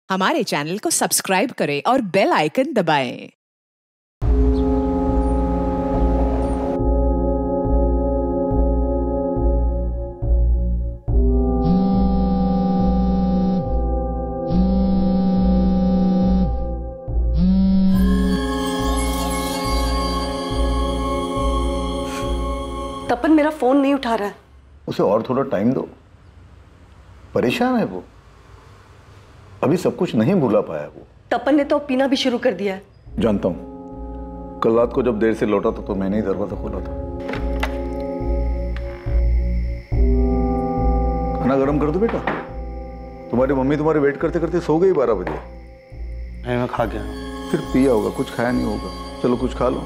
हमारे चैनल को सब्सक्राइब करें और बेल आइकन दबाएं। तपन मेरा फोन नहीं उठा रहा है। उसे और थोड़ा टाइम दो, परेशान है वो, अभी सब कुछ नहीं भूला पाया वो। तपन ने तो पीना भी शुरू कर दिया है। जानता हूं, कल रात को जब देर से लौटा था तो मैंने ही दरवाजा खोला था। खाना गर्म कर दो बेटा, तुम्हारी मम्मी तुम्हारे वेट करते करते सो गई 12 बजे। मैं खा गया। फिर पिया होगा, कुछ खाया नहीं होगा। चलो कुछ खा लो।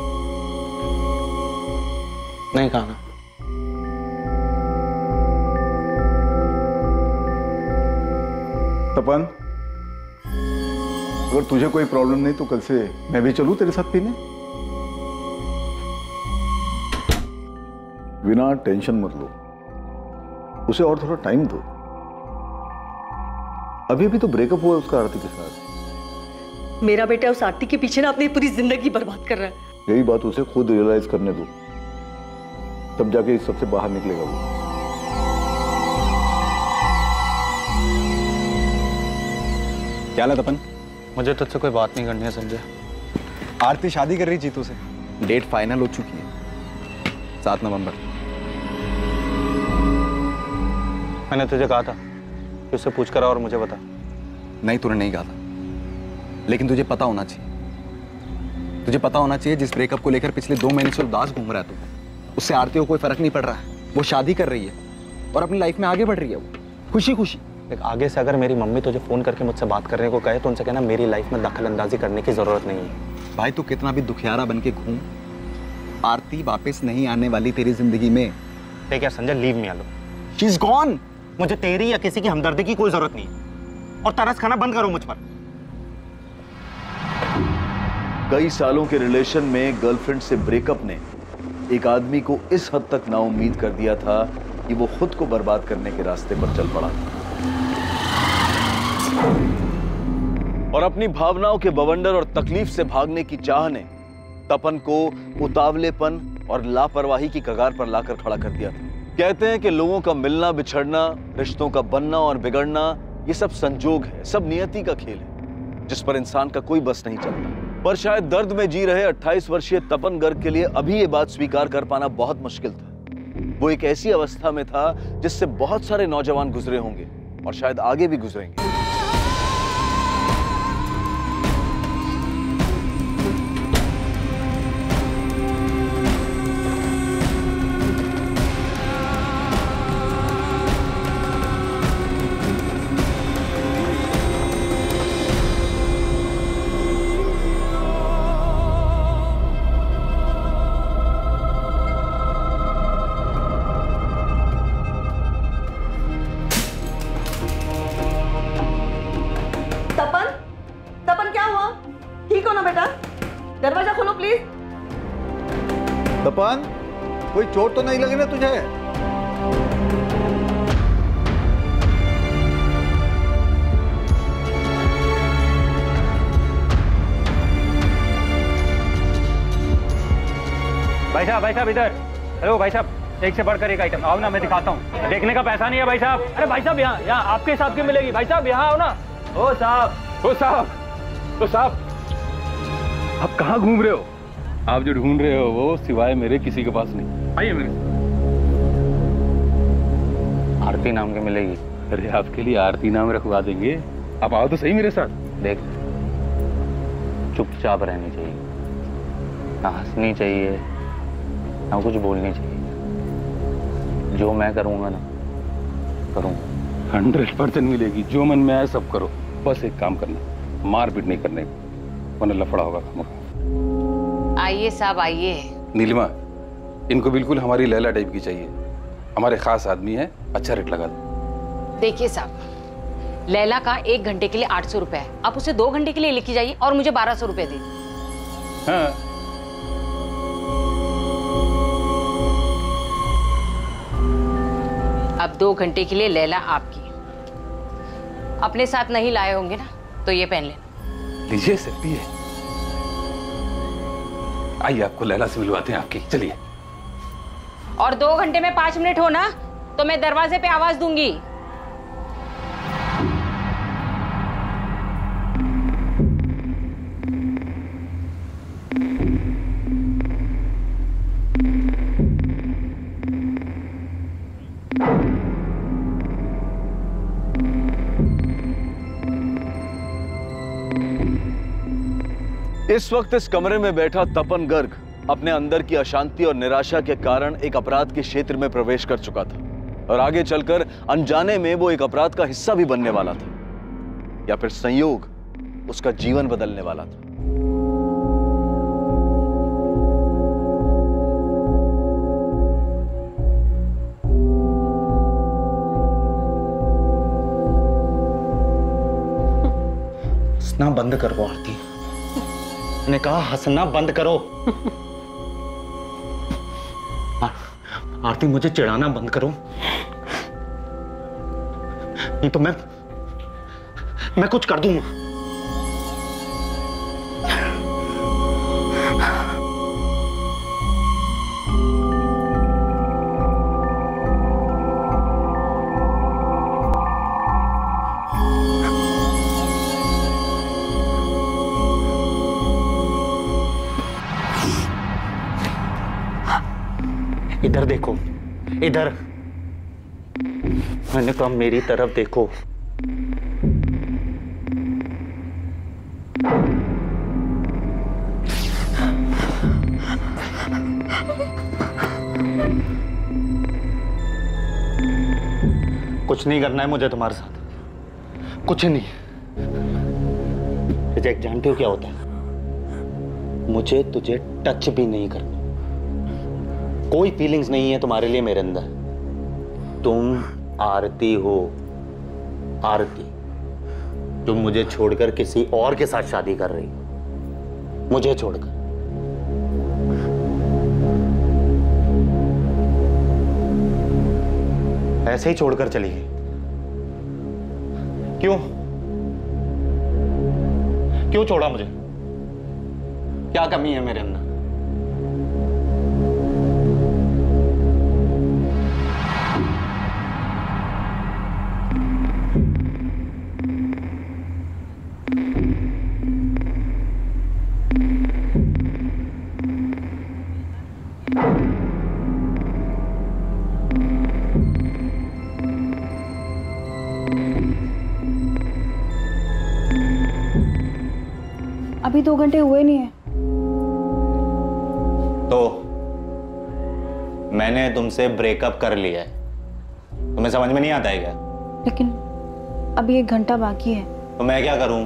नहीं खाना। तपन, अगर तुझे कोई प्रॉब्लम नहीं तो कल से मैं भी चलूं तेरे साथ पीने। बिना टेंशन मत लो, उसे और थोड़ा टाइम दो। अभी अभी तो ब्रेकअप हुआ उसका आरती के साथ। मेरा बेटा उस आरती के पीछे ना अपनी पूरी जिंदगी बर्बाद कर रहा है। यही बात उसे खुद रियलाइज करने दो, तब जाके इस सबसे बाहर निकलेगा वो। क्या ला तपन? मुझे तुझसे कोई बात नहीं करनी है संजय। आरती शादी कर रही जीतू से, डेट फाइनल हो चुकी है, 7 नवंबर। मैंने तुझे कहा था कि उससे पूछ कर और मुझे बता। नहीं, तूने नहीं कहा था, लेकिन तुझे पता होना चाहिए। तुझे पता होना चाहिए जिस ब्रेकअप को लेकर पिछले 2 महीने से उदास घूम रहा है तू, उससे आरती को कोई फर्क नहीं पड़ रहा है। वो शादी कर रही है और अपनी लाइफ में आगे बढ़ रही है, वो खुशी खुशी। आगे से अगर मेरी मम्मी तुझे फोन करके मुझसे बात करने को कहे तो उनसे कहना मेरी लाइफ में दखल अंदाजी करने की जरूरत नहीं है। भाई तू कितना भी दुखियारा बन के घूम, आरती वापस नहीं आने वाली तेरी जिंदगी में। ठीक है Sanjay, leave me alone. She is gone. मुझे तेरी या किसी की हमदर्दी की कोई जरूरत नहीं है, और तरस खाना बंद करो मुझ पर। कई सालों के रिलेशन में गर्लफ्रेंड से ब्रेकअप ने एक आदमी को इस हद तक नाउम्मीद कर दिया था कि वो खुद को बर्बाद करने के रास्ते पर चल पड़ा और अपनी भावनाओं के बवंडर और तकलीफ से भागने की चाह ने तपन को उतावलेपन और लापरवाही की कगार पर लाकर खड़ा कर दिया था। कहते हैं कि लोगों का मिलना बिछड़ना, रिश्तों का बनना और बिगड़ना, ये सब संजोग है, सब नियति का खेल है जिस पर इंसान का कोई बस नहीं चलता। पर शायद दर्द में जी रहे 28 वर्षीय तपन गर्ग के लिए अभी ये बात स्वीकार कर पाना बहुत मुश्किल था। वो एक ऐसी अवस्था में था जिससे बहुत सारे नौजवान गुजरे होंगे और शायद आगे भी गुजरेंगे। दरवाजा खोलो प्लीज। तपन, कोई चोट तो नहीं लगी ना तुझे? भाई साहब इधर। हेलो भाई साहब, एक से बढ़कर एक आइटम। आओ ना, मैं दिखाता हूँ। देखने का पैसा नहीं है भाई साहब। अरे भाई साहब, यहाँ आपके हिसाब की मिलेगी। भाई साहब यहाँ आओ ना। ओ साहब, आप कहाँ घूम रहे हो? आप जो ढूंढ रहे हो वो सिवाय मेरे किसी के पास नहीं। आइए मेरे। आरती नाम की मिलेगी। अरे आपके लिए आरती नाम रखवा देंगे, आप आओ तो सही मेरे साथ। देख, चुपचाप रहनी चाहिए, ना हंसनी चाहिए, ना कुछ बोलनी चाहिए। जो मैं करूँगा ना करूँगा। 100% मिलेगी। जो मन में आए सब करो, बस एक काम करना, मारपीट नहीं करने, वरना लफड़ा होगा खामखा। आइए साहब आइए। नीलिमा, इनको बिल्कुल हमारी लैला टाइप की चाहिए। हमारे खास आदमी है, अच्छा रेट लगा दो। देखिए साहब, लैला का 1 घंटे के लिए 800 रुपए है। आप उसे 2 घंटे के लिए लेके जाइए और मुझे 1200 रुपए दे। हाँ, अब 2 घंटे के लिए लैला आपकी। अपने साथ नहीं लाए होंगे ना तो ये पहन लेना। लीजिए सकती है। आइए आपको लैला से मिलवाते हैं आपकी, चलिए। और 2 घंटे में 5 मिनट हो ना तो मैं दरवाजे पे आवाज दूंगी। इस वक्त इस कमरे में बैठा तपन गर्ग अपने अंदर की अशांति और निराशा के कारण एक अपराध के क्षेत्र में प्रवेश कर चुका था और आगे चलकर अनजाने में वो एक अपराध का हिस्सा भी बनने वाला था, या फिर संयोग उसका जीवन बदलने वाला था। हंसना बंद करो आरती, मैंने कहा हंसना बंद करो। आरती मुझे चिढ़ाना बंद करो, नहीं तो मैं कुछ कर दूंगा। इधर देखो, इधर। मैंने कहा मेरी तरफ देखो। कुछ नहीं करना है मुझे तुम्हारे साथ, कुछ नहीं। रिजेक्ट जानते हो क्या होता है? मुझे तुझे टच भी नहीं करना, कोई फीलिंग्स नहीं है तुम्हारे लिए मेरे अंदर। तुम आरती हो, आरती, तुम मुझे छोड़कर किसी और के साथ शादी कर रही हो, मुझे छोड़कर। ऐसे ही छोड़कर चली गई। क्यों क्यों छोड़ा मुझे? क्या कमी है मेरे अंदर? अभी 2 घंटे हुए नहीं है। तो मैंने तुमसे ब्रेकअप कर लिया है, तुम्हें समझ में नहीं आता है क्या? लेकिन अभी 1 घंटा बाकी है। तो मैं क्या करूं?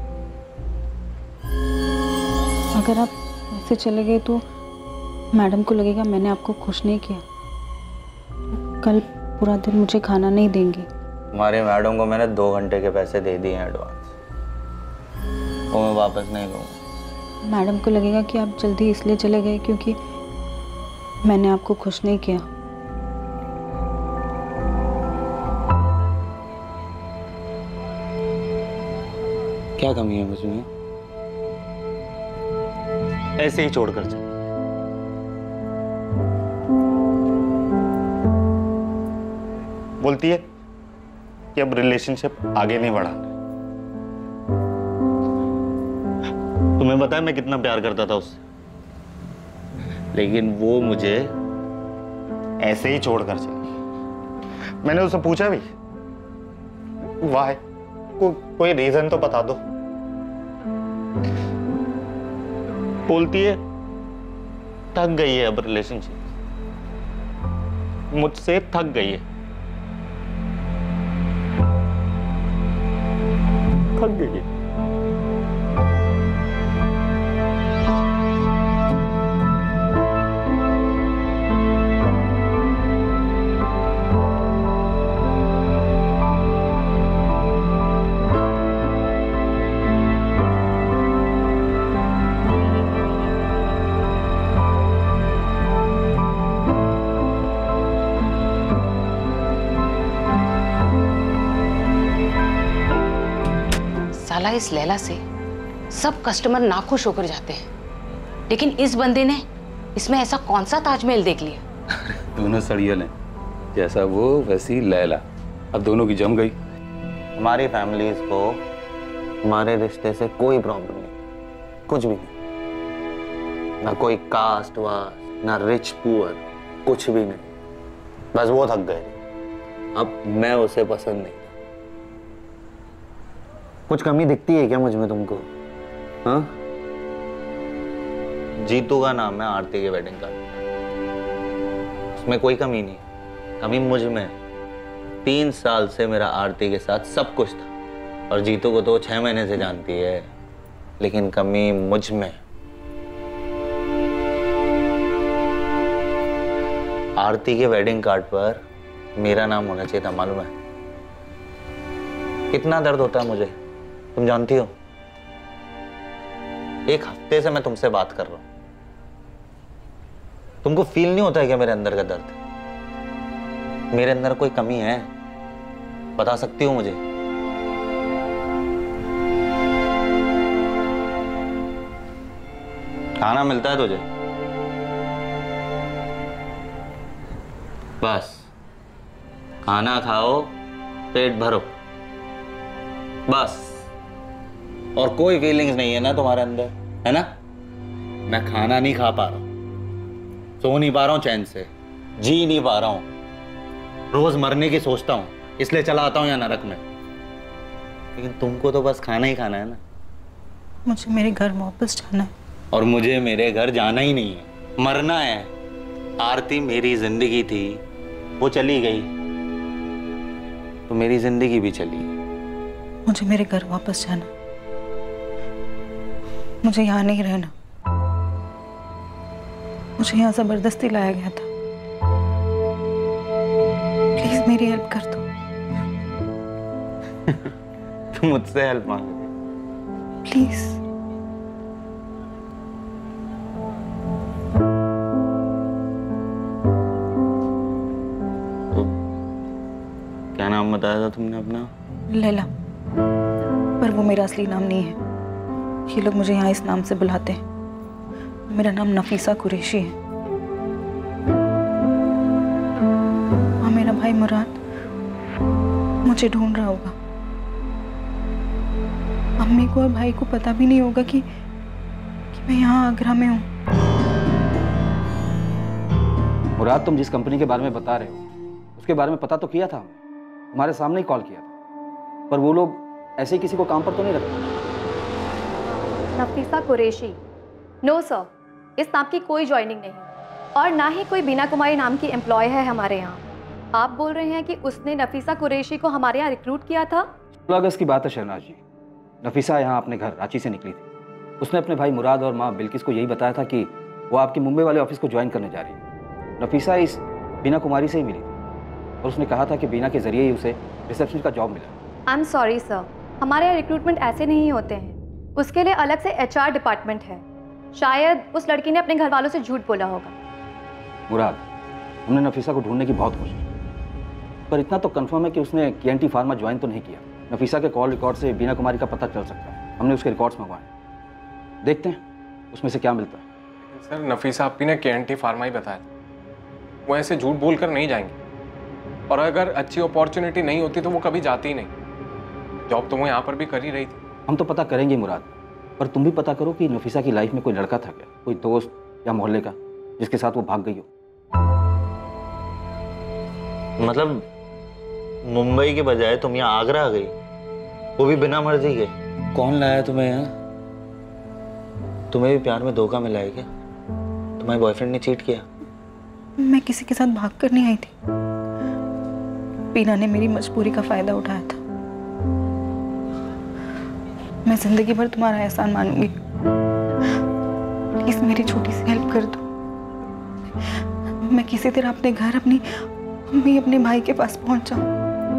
अगर आप ऐसे चले गए तो मैडम को लगेगा मैंने आपको खुश नहीं किया। कल पूरा दिन मुझे खाना नहीं देंगी। तुम्हारी मैडम को मैंने 2 घंटे के पैसे दे दिए हैं एडवांस, वो मैं वापस नहीं लूंगा। मैडम को लगेगा कि आप जल्दी इसलिए चले गए क्योंकि मैंने आपको खुश नहीं किया। क्या कमी है मुझमें? ऐसे ही छोड़कर चले। बोलती है कि अब रिलेशनशिप आगे नहीं बढ़ाना। तुम्हें पता है मैं कितना प्यार करता था उससे, लेकिन वो मुझे ऐसे ही छोड़कर चली। मैंने उससे पूछा भी, वाई? कोई रीजन तो बता दो। बोलती है थक गई है अब रिलेशनशिप, मुझसे थक गई है, थक गई है। साला इस लैला से सब कस्टमर नाखुश होकर जाते हैं, लेकिन इस बंदे ने इसमें ऐसा कौन सा ताजमहल देख लिया। दोनों सड़ियल हैं, जैसा वो वैसी लैला। अब दोनों की जम गई। हमारी फैमिलीज को हमारे रिश्ते से कोई प्रॉब्लम नहीं, कुछ भी नहीं, ना कोई कास्ट वास्ट, ना रिच पुअर, कुछ भी नहीं। बस वो थक गए, अब मैं उसे पसंद नहीं। कुछ कमी दिखती है क्या मुझ में तुमको? हाँ, जीतू का नाम है आरती के वेडिंग कार्ड, उसमें कोई कमी नहीं, कमी मुझ में। 3 साल से मेरा आरती के साथ सब कुछ था, और जीतू को तो 6 महीने से जानती है, लेकिन कमी मुझ में। आरती के वेडिंग कार्ड पर मेरा नाम होना चाहिए था, मालूम है? कितना दर्द होता है मुझे, तुम जानती हो। 1 हफ्ते से मैं तुमसे बात कर रहा हूं, तुमको फील नहीं होता है क्या मेरे अंदर का दर्द? मेरे अंदर कोई कमी है, बता सकती हो मुझे? खाना मिलता है तुझे? बस खाना खाओ, पेट भरो, बस। और कोई फीलिंग्स नहीं है ना तुम्हारे अंदर, है ना? मैं खाना नहीं खा पा रहा हूं, सो नहीं पा रहा हूं चैन से, जी नहीं पा रहा हूं, रोज मरने की सोचता हूं, इसलिए चला आता हूं यहाँ नरक में। लेकिन तुमको तो बस खाना ही खाना है ना। मुझे मेरे घर वापस जाना है। और मुझे मेरे घर जाना ही नहीं है, मरना है। आरती मेरी जिंदगी थी, वो चली गई तो मेरी जिंदगी भी चली। मुझे मेरे घर वापस जाना, मुझे यहाँ नहीं रहना। मुझे यहाँ जबरदस्ती लाया गया था, प्लीज मेरी हेल्प कर दो। तुम मुझसे हेल्प मांगो प्लीज। तो क्या नाम बताया था तुमने अपना? लैला, पर वो मेरा असली नाम नहीं है, ये लोग मुझे यहाँ इस नाम से बुलाते हैं। मेरा नाम नफीसा कुरैशी है। हाँ, मेरा भाई मुराद मुझे ढूंढ रहा होगा। अम्मी को और भाई को पता भी नहीं होगा कि मैं यहाँ आगरा में हूँ। मुराद, तुम जिस कंपनी के बारे में बता रहे हो उसके बारे में पता तो किया था हमने, तुम्हारे सामने ही कॉल किया था, पर वो लोग ऐसे ही किसी को काम पर तो नहीं रखते। नफीसा कुरैशी? नो सर, इस नाम की कोई ज्वाइनिंग नहीं, और ना ही कोई बीना कुमारी नाम की एम्प्लॉय है हमारे यहाँ। आप बोल रहे हैं कि उसने नफीसा कुरैशी को हमारे यहाँ रिक्रूट किया था? 16 अगस्त की बात है शहनाज जी। नफीसा यहाँ अपने घर रांची से निकली थी। उसने अपने भाई मुराद और माँ बिल्किस को यही बताया था कि वो आपकी मुंबई वाले ऑफिस को ज्वाइन करने जा रही है। नफीसा इस बीना कुमारी से ही मिली थी और उसने कहा था कि बीना के जरिए ही उसे रिसेप्शन का जॉब मिला। आई एम सॉरी सर, हमारे यहाँ रिक्रूटमेंट ऐसे नहीं होते हैं, उसके लिए अलग से HR डिपार्टमेंट है। शायद उस लड़की ने अपने घर वालों से झूठ बोला होगा। मुराद, हमने नफीसा को ढूंढने की बहुत कोशिश की, पर इतना तो कंफर्म है कि उसने KNT फार्मा ज्वाइन तो नहीं किया। नफीसा के कॉल रिकॉर्ड से बीना कुमारी का पता चल सकता है। हमने उसके रिकॉर्ड्स मंगवाए, देखते हैं उसमें से क्या मिलता है। सर, नफीसा आपी ने KNT फार्मा ही बताया, वो ऐसे झूठ बोलकर नहीं जाएंगे, और अगर अच्छी अपॉर्चुनिटी नहीं होती तो वो कभी जाती ही नहीं। जॉब तो वो यहाँ पर भी कर ही रही थी। हम तो पता करेंगे मुराद, पर तुम भी पता करो कि नफीसा की लाइफ में कोई लड़का था क्या, कोई दोस्त या मोहल्ले का, जिसके साथ वो भाग गई हो। मतलब मुंबई के बजाय तुम यहाँ आगरा आ गई, वो भी बिना मर्जी के? कौन लाया तुम्हें यहाँ? तुम्हें भी प्यार में धोखा मिला है क्या? तुम्हारे बॉयफ्रेंड ने चीट किया? मैं किसी के साथ भाग कर नहीं आई थी, बीना ने मेरी मजबूरी का फायदा उठाया था। मैं जिंदगी भर तुम्हारा एहसान मानूंगी, प्लीज मेरी छोटी सी हेल्प कर दो। मैं किसी तरह अपने घर, अपनी अम्मी, अपने भाई के पास पहुंच जाऊं।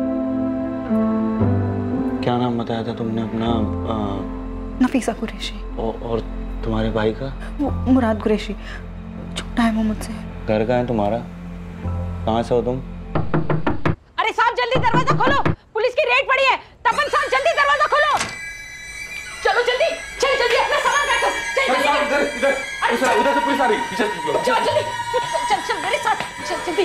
क्या नाम बताया था तुमने अपना? नफीसा कुरैशी। और तुम्हारे भाई का? वो मुराद कुरैशी, छोटा है वो मुझसे। घर का है तुम्हारा? कहाँ से हो तुम? अरे साहब, जल्दी दरवाजा खोलो, पुलिस की रेड पड़ी है। तपन साहब, जल्दी दरवाजा खोलो। उधर से पुलिस आ रही है, पीछे लो। चल जल्दी, चल चल मेरे साथ, चल जल्दी।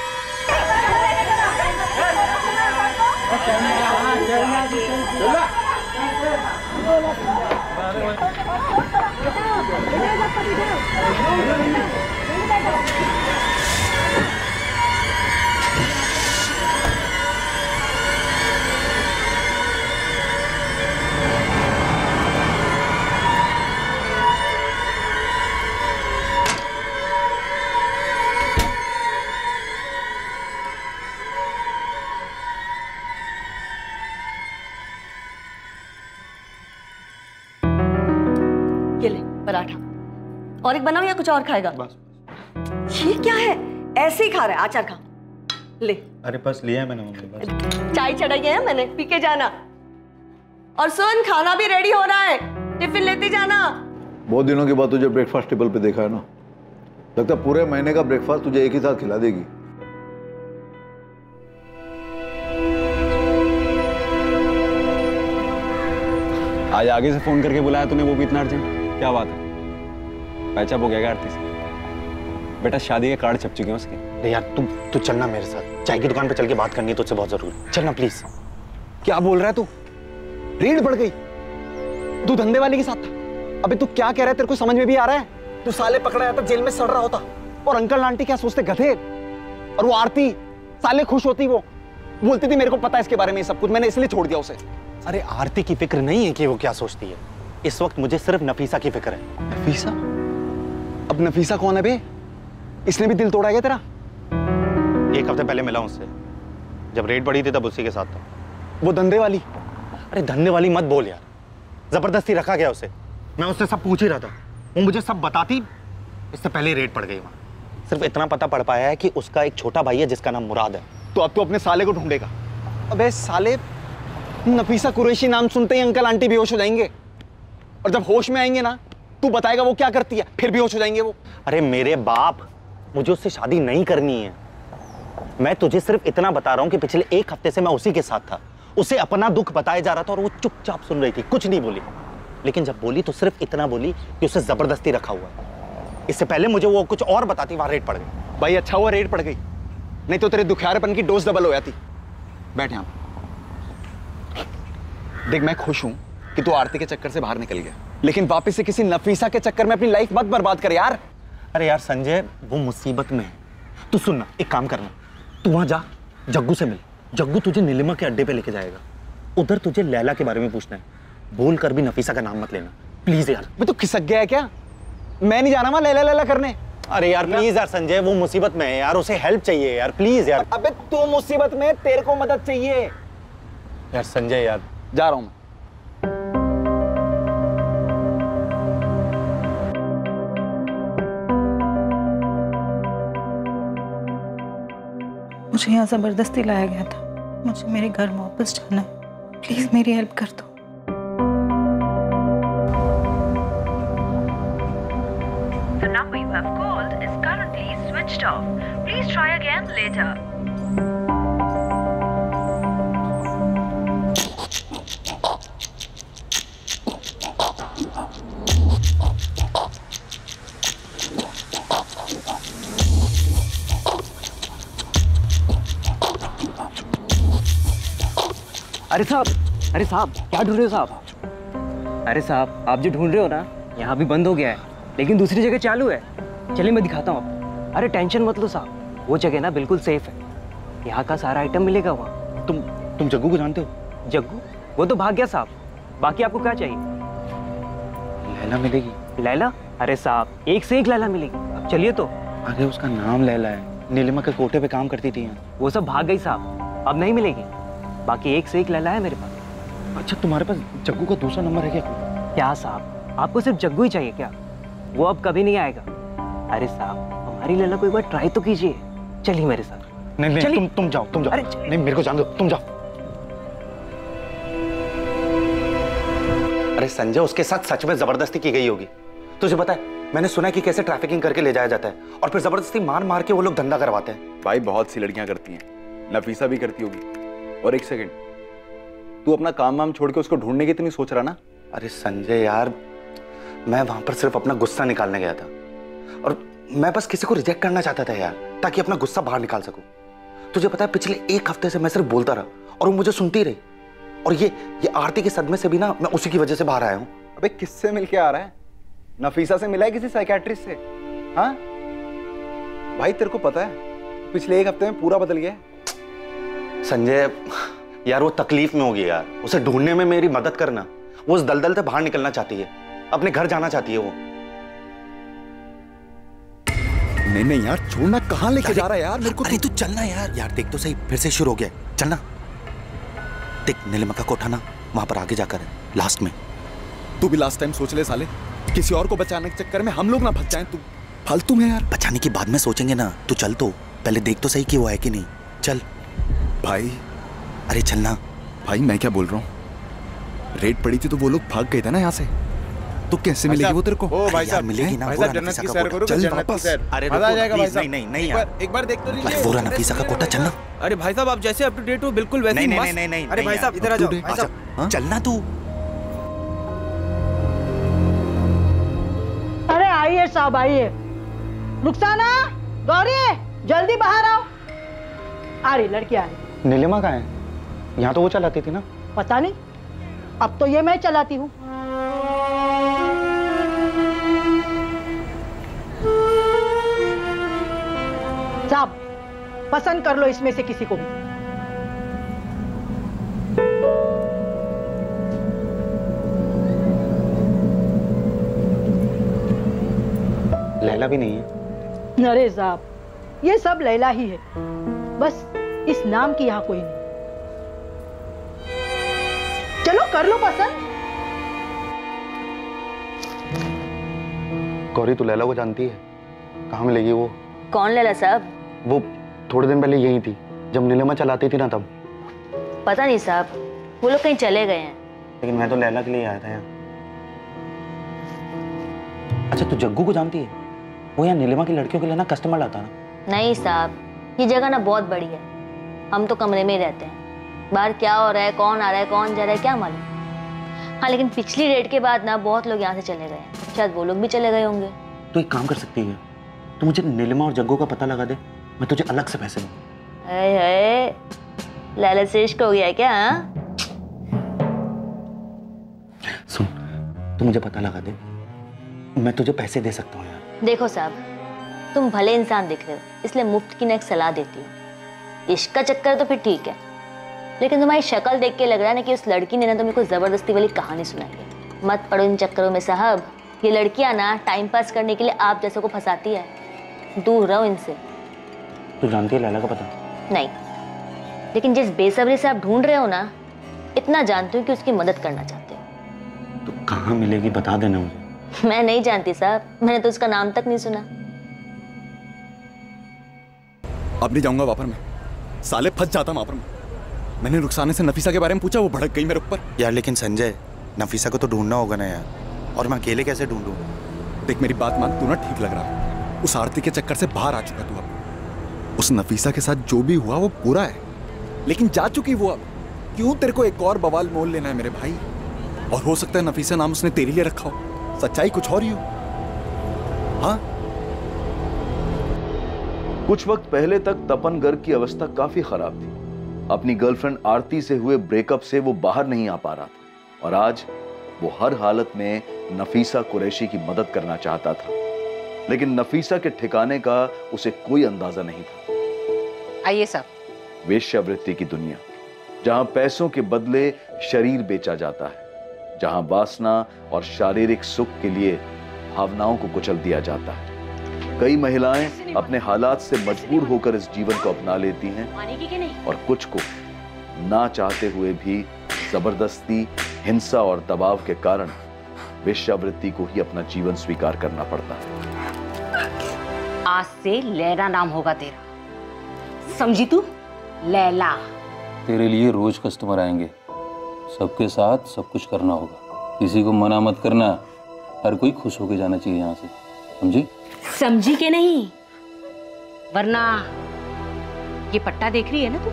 ये ले पराठा, और एक बनाओ या कुछ और खाएगा? बस। ये क्या है, ऐसे ही खा रहा है? आचार खा ले। अरे बस लिया है मैंने मम्मी, बस। चाय चढ़ाई है मैंने, पी के जाना। और सुन, खाना भी रेडी हो रहा है, टिफिन लेते जाना। बहुत दिनों के बाद तुझे ब्रेकफास्ट टेबल पे देखा है ना, लगता है पूरे महीने का ब्रेकफास्ट तुझे एक ही साथ खिला देगी। आज आगे से फोन करके बुलाया तूने, वो भी इतना अर्जेंट? क्या बात है? पैचअप हो गया आरती से? बेटा शादी के कार्ड छप चुके हैं उसके। अरे यार तू चलना मेरे साथ, चाय की दुकान पे चल के बात करनी है तुझसे बहुत जरूरी। चलना प्लीज। क्या बोल रहा है तू? रेड बढ़ गई? तू धंधे वाली के साथ था। अबे तू क्या कह रहा है, तेरे को समझ में भी आ रहा है? तू साले पकड़ा जाता, जेल में सड़ रहा होता, और अंकल आंटी क्या सोचते, गधे। और वो आरती साले खुश होती, वो बोलती थी मेरे को पता है इसके बारे में सब कुछ, मैंने इसलिए छोड़ दिया उसे। अरे आरती की फिक्र नहीं है कि वो क्या सोचती है, इस वक्त मुझे सिर्फ नफीसा की फिक्र है। नफीसा? अब नफीसा कौन है बे? इसने भी दिल तोड़ा गया तेरा? 1 हफ्ते पहले मिला उससे, जब रेड बढ़ी थी तब उसी के साथ था। वो धंधे वाली? अरे धंधे वाली मत बोल यार, जबरदस्ती रखा गया उसे। मैं उससे सब पूछ ही रहा था, वो मुझे सब बताती, इससे पहले ही रेड पड़ गई वहां। सिर्फ इतना पता पड़ पाया है कि उसका एक छोटा भाई है जिसका नाम मुराद है। तो अब तो अपने साले को ढूंढेगा। अबे साले, नफीसा कुरैशी नाम सुनते ही अंकल आंटी बेहोश हो जाएंगे, और जब होश में आएंगे ना, तू बताएगा वो क्या करती है, फिर बेहोश हो जाएंगे वो। अरे मेरे बाप, मुझे उससे शादी नहीं करनी है। मैं तुझे सिर्फ इतना बता रहा हूं कि पिछले 1 हफ्ते से मैं उसी के साथ था, उसे अपना दुख बताया जा रहा था और वो चुपचाप सुन रही थी, कुछ नहीं बोली। लेकिन जब बोली तो सिर्फ इतना बोली कि उसे जबरदस्ती रखा हुआ है। इससे पहले मुझे वो कुछ और बताती, वहां रेड पड़ गई। भाई अच्छा हुआ रेड पड़ गई, नहीं तो तेरे दुखियारेपन की डोज डबल हो जाती। बैठ यहां। देख मैं खुश हूं कि तू आरती के चक्कर से बाहर निकल गया, लेकिन वापस से किसी नफीसा के चक्कर में अपनी लाइफ मत बर्बाद कर यार। अरे यार संजय, वो मुसीबत में है। तू सुनना, एक काम करना, तू वहां जा, जग्गू से मिल। जग्गू तुझे नीलिमा के अड्डे पे लेके जाएगा, उधर तुझे लैला के बारे में पूछना है। बोल कर भी नफीसा का नाम मत लेना प्लीज यार। मैं तो खिसक गया है क्या? मैं नहीं जाना वहां लैला लैला करने। अरे यार प्लीज यार संजय, वो मुसीबत में है यार, उसे हेल्प चाहिए यार, प्लीज यार। अबे तू मुसीबत में, तेरे को मदद चाहिए यार संजय यार। जा रहा हूं मैं। मुझे यहाँ जबरदस्ती लाया गया था, मुझे मेरे घर वापस जाना है, प्लीज मेरी हेल्प कर दो। The number you have called is currently switched off. Please try again later. अरे साहब क्या ढूंढ रहे हो साहब? अरे साहब आप जो ढूंढ रहे हो ना, यहाँ भी बंद हो गया है, लेकिन दूसरी जगह चालू है। चलिए मैं दिखाता हूँ आपको। अरे टेंशन मत लो साहब, वो जगह ना बिल्कुल सेफ है, यहाँ का सारा आइटम मिलेगा वहाँ। तुम जग्गू को जानते हो? जग्गू? वो तो भाग गया साहब। बाकी आपको क्या चाहिए? लैला मिलेगी? लैला? अरे साहब एक से एक लैला मिलेगी, अब चलिए तो। अरे उसका नाम लैला है, नीलिमा के कोटे पे काम करती थी। वो सब भाग गई साहब, अब नहीं मिलेगी। बाकी एक से एक लैला है मेरे पास। अच्छा तुम्हारे पास जग्गू का दूसरा नंबर है क्या? क्या साहब, आपको सिर्फ जग्गू ही चाहिए क्या? वो अब कभी नहीं आएगा। अरे साहब हमारी लैला को एक बार ट्राई तो कीजिए, चलिए मेरे साथ। नहीं तुम जाओ। अरे नहीं मेरे को जान दो, तुम जाओ। अरे संजय, उसके साथ सच में जबरदस्ती की गई होगी। तुझे पता है मैंने सुना है कि कैसे ट्रैफिकिंग करके ले जाया जाता है और फिर जबरदस्ती मार मार के वो लोग धंधा करवाते हैं। भाई बहुत सी लड़कियां करती हैं, नफीसा भी करती होगी। और एक सेकंड, तू अपना काम वाम छोड़ के उसको ढूंढने की इतनी सोच रहा ना? अरे संजय यार, मैं वहां पर सिर्फ अपना गुस्सा निकालने गया था और मैं बस किसी को रिजेक्ट करना चाहता था यार, ताकि अपना गुस्सा बाहर निकाल सकूं। तुझे पता है पिछले 1 हफ्ते से मैं सिर्फ बोलता रहा और वो मुझे सुनती रही, और ये आरती के सदमे से भी ना मैं उसी की वजह से बाहर आया हूं। अबे किससे मिलके आ रहा है? नफीसा से मिला है किसी साइकियाट्रिस्ट से? हाँ भाई तेरे को पता है पिछले 1 हफ्ते में पूरा बदल गया है। संजय यार वो तकलीफ में होगी यार, उसे ढूंढने में मेरी मदद करना। वो उस दलदल से बाहर निकलना चाहती है, अपने घर जाना चाहती है वो। नहीं नहीं यार छोड़ना, कहाँ लेके जा रहा है यार मेरे को? अरे तू चलना यार। यार देख तो सही, फिर से शुरू हो गया, चलना। देख नीलिमा का कोठा ना वहां पर आगे जाकर है, लास्ट में। तू भी लास्ट टाइम सोच ले साले, किसी और को बचाने के चक्कर में हम लोग ना फंस जाएं। तू फालतू में यार। बचाने की बाद में सोचेंगे ना, तू चल तो पहले देख तो सही कि वो है कि नहीं। चल भाई। अरे चलना भाई। मैं क्या बोल रहा हूँ, रेड पड़ी थी तो वो लोग भाग गए थे ना यहाँ से, तो कैसे मिलेगी वो तेरे को? ओ भाई साहब मिलेगी ना, भाई साहब जन्नत की सैर करो, चल जन्नत की सैर। अरे मजा आ जाएगा भाई साहब। नहीं यार, एक बार देख तो लीजिए। वो रहा नफीसा का कोठा, चलना। अरे भाई साहब आप जैसे अप टू डेट हो बिल्कुल वैसे ही मस्त। नहीं। अरे भाई साहब इधर आ जाओ भाई साहब। चलना तू। अरे आइए साहब आइए। रुखसाना, गौरी जल्दी बाहर आओ। आ रही लड़की आ रही। नीलिमा कहाँ है? यहाँ तो वो चलाती थी ना। पता नहीं, अब तो ये मैं चलाती हूँ। साहब पसंद कर लो इसमें से किसी को भी। लैला भी नहीं है। अरे साहब ये सब लैला ही है, बस इस नाम की यहाँ कोई नहीं। चलो कर लो पसंद। गौरी तू लैला को जानती है? कहाँ मिलेगी वो? कौन लैला साहब? वो थोड़े दिन पहले यही थी जब नीलिमा चलाती थी ना तब। पता नहीं साहब, वो लोग कहीं चले गए हैं। लेकिन मैं तो लैला के लिए आया था यहाँ। अच्छा तू जग्गू को जानती है? वो यहाँ नीलिमा की लड़कियों के लिए ना कस्टमर लाता ना। नहीं साहब, ये जगह ना बहुत बड़ी है, हम तो कमरे में ही रहते हैं। बाहर क्या हो रहा है, कौन आ रहा है, कौन जा रहा है, क्या मालूम। हाँ लेकिन पिछली रेड के बाद ना बहुत लोग यहाँ से चले गए हैं, शायद वो लोग भी चले गए होंगे। तो एक काम कर सकती है, तू मुझे नीलिमा और जग्गू का पता लगा दे, मैं तुझे अलग से पैसे दूँ। है लाला से इश्क हो गया क्या? सुन तू मुझे पता लगा दे, मैं तुझे पैसे दे सकता हूँ यार। देखो साहब, तुम भले इंसान दिख रहे हो, इसलिए मुफ्त की ना एक सलाह देती हूँ। इश्क का चक्कर तो फिर ठीक है, लेकिन तुम्हारी शक्ल देख के लग रहा है ना कि उस लड़की ने ना तुम्हें कोई जबरदस्ती वाली कहानी सुनाई है। मत पड़ो इन चक्करों में साहब, ये लड़कियां ना टाइम पास करने के लिए आप जैसे को फंसाती है, दूर रहो इनसे। तू जानती है लैला का पता? नहीं, लेकिन जिस बेसब्री से आप ढूंढ रहे हो ना, इतना जानती हूँ कि उसकी मदद करना चाहते हो। तो कहाँ मिलेगी बता देना मुझे। मैं नहीं जानती साहब, मैंने तो उसका नाम तक नहीं सुना। अब नहीं जाऊंगा वहां पर मैं, साले फंस जाता वहां पर मैं। मैंने रुखसाने से नफीसा के बारे में पूछा, वो भड़क गई मेरे ऊपर। यार लेकिन संजय, नफीसा को तो ढूंढना होगा ना यार, और मैं अकेले कैसे ढूंढूं? देख मेरी बात मान, तू ना ठीक लग रहा, उस आरती के चक्कर से बाहर आ चुका तू। अब उस नफीसा के साथ जो भी हुआ वो पूरा है, लेकिन जा चुकी वो। अब क्यों तेरे को एक और बवाल मोल लेना है मेरे भाई? और हो सकता है नफीसा नाम उसने तेरे लिए रखा हो, सच्चाई कुछ और ही हो। हाँ कुछ वक्त पहले तक तपन गर्ग की अवस्था काफी खराब थी। अपनी गर्लफ्रेंड आरती से हुए ब्रेकअप से वो बाहर नहीं आ पा रहा था, और आज वो हर हालत में नफीसा कुरैशी की मदद करना चाहता था, लेकिन नफीसा के ठिकाने का उसे कोई अंदाजा नहीं था। आइए साहब। वेश्यावृत्ति की दुनिया, जहां पैसों के बदले शरीर बेचा जाता है, जहां वासना और शारीरिक सुख के लिए भावनाओं को कुचल दिया जाता है। कई महिलाएं अपने हालात से मजबूर होकर इस जीवन को अपना लेती हैं, और कुछ को ना चाहते हुए भी जबरदस्ती, हिंसा और दबाव के कारण वेश्यावृत्ति को ही अपना जीवन स्वीकार करना पड़ता है। आज से लैला नाम होगा तेरा, समझी तू? लैला। तेरे लिए रोज कस्टमर आएंगे, सबके साथ सब कुछ करना होगा, किसी को मना मत करना, हर कोई खुश होके जाना चाहिए यहाँ से, समझी? समझी के नहीं, वरना ये पट्टा देख रही है ना तू?